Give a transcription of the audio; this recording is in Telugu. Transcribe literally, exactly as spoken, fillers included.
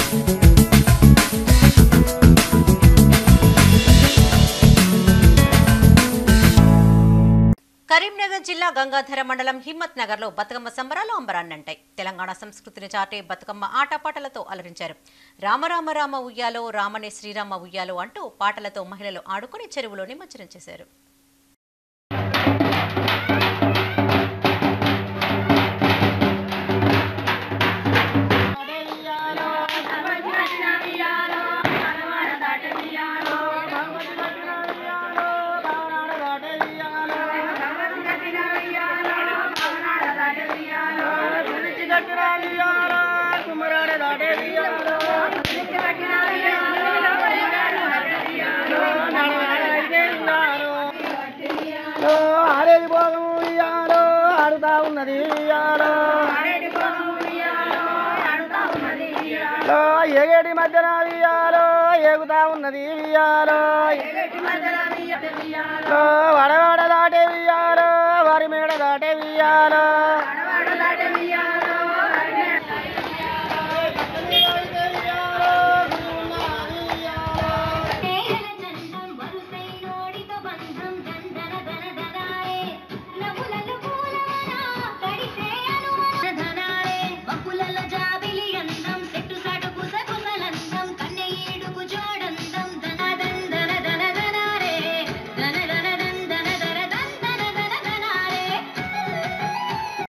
కరీంనగర్ జిల్లా గంగాధర మండలం హిమ్మత్ నగర్ లో బతుకమ్మ సంబరాలు అంబరాన్నంటాయి. తెలంగాణ సంస్కృతిని చాటే బతుకమ్మ ఆటపాటలతో అలరించారు. రామరామ రామ ఉయ్యాలో రామనే శ్రీరామ ఉయ్యాలో అంటూ పాటలతో మహిళలు ఆడుకుని చెరువులో నిమజ్జనం చేశారు. ఎగేటి మధ్యన వియాలో ఎగుతా ఉన్నది వియాలో వడవాడ దాటే వియాలో వారి మేడ దాటే వియాలో